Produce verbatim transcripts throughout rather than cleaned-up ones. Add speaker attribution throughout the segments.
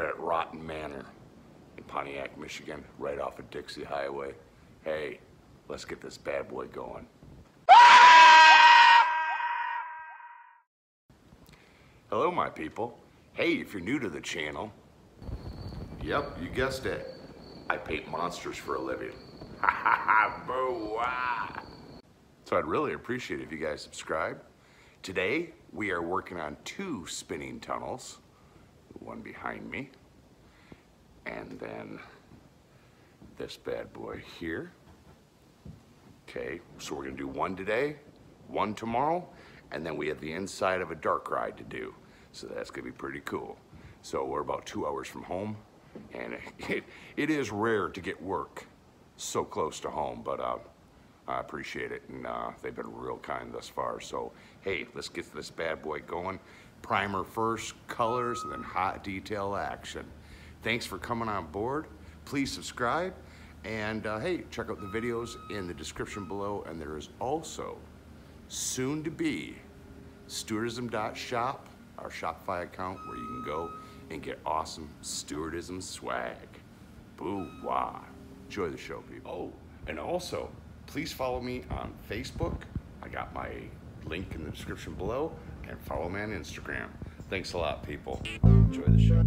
Speaker 1: We're at Rotton Manor in Pontiac, Michigan, right off of Dixie Highway. Hey, let's get this bad boy going. Hello, my people. Hey, if you're new to the channel, yep, you guessed it. I paint monsters for a living. Ha ha ha, boo-wah. So I'd really appreciate it if you guys subscribe. Today, we are working on two spinning tunnels. One behind me, and then this bad boy here. Okay, so we're gonna do one today, one tomorrow, and then we have the inside of a dark ride to do. So that's gonna be pretty cool. So we're about two hours from home, and it, it is rare to get work so close to home, but uh, I appreciate it, and uh, they've been real kind thus far. So hey, let's get this bad boy going. Primer first, colors, and then hot detail action. Thanks for coming on board. Please subscribe, and uh, hey, check out the videos in the description below, and there is also soon to be STUARTIZM dot shop, our Shopify account where you can go and get awesome STUARTIZM swag. Boo-wah. Enjoy the show, people. Oh, and also, please follow me on Facebook. I got my link in the description below, and follow me on Instagram. Thanks a lot, people. Enjoy the show.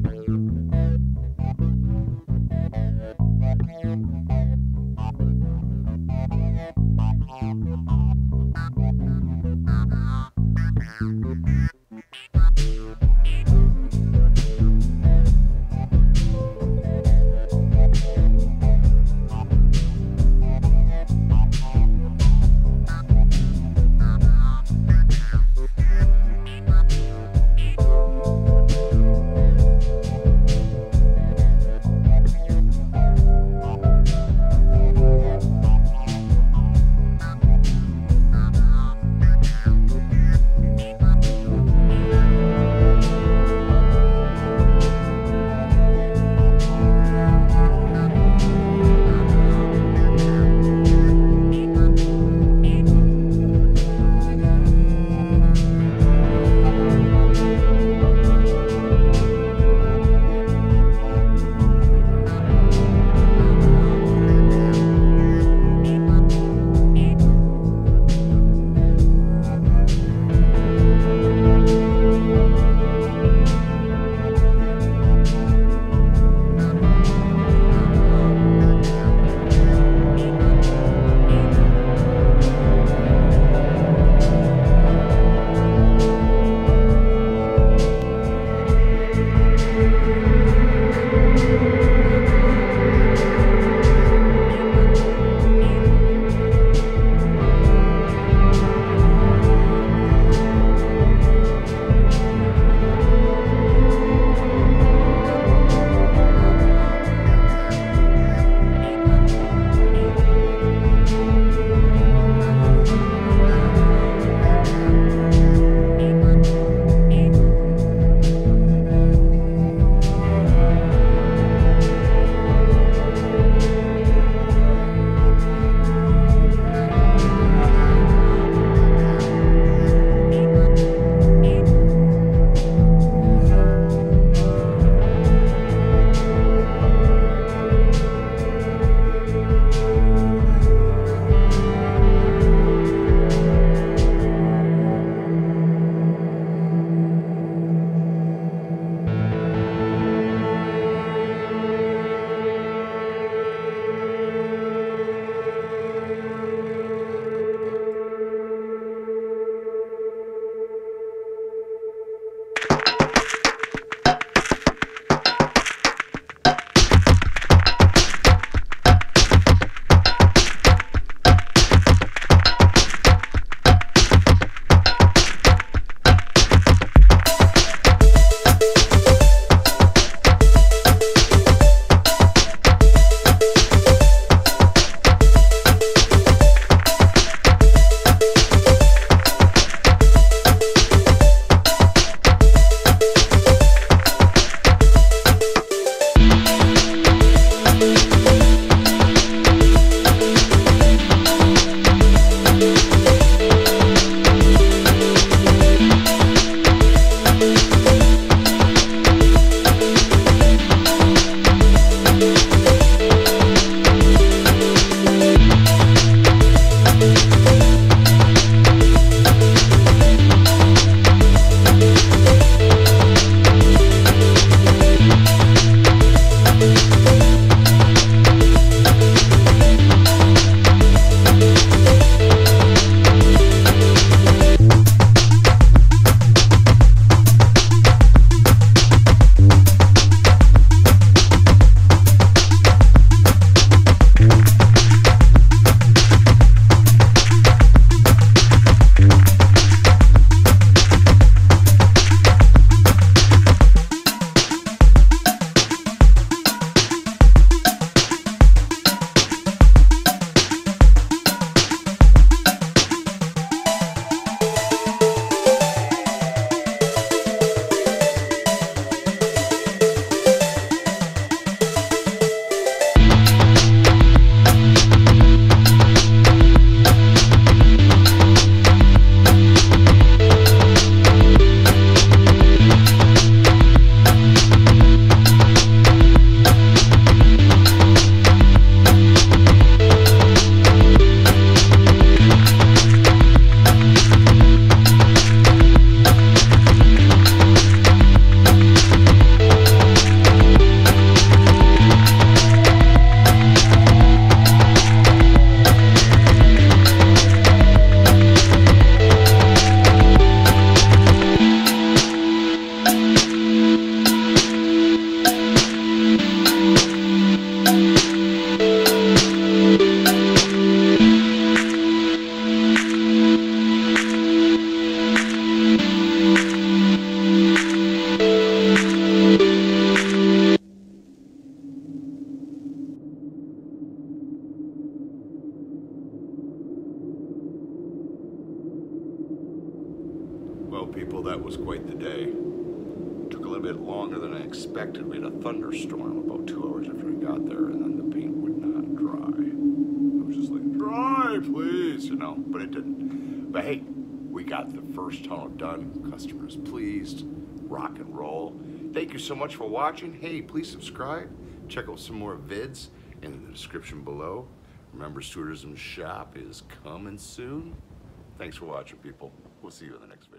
Speaker 1: was quite the day. Took a little bit longer than I expected. We had a thunderstorm about two hours after we got there, and then the paint would not dry. I was just like, dry, please, you know, but it didn't. But hey, we got the first tunnel done. Customers pleased. Rock and roll. Thank you so much for watching. Hey, please subscribe. Check out some more vids in the description below. Remember, STUARTIZM shop is coming soon. Thanks for watching, people. We'll see you in the next video.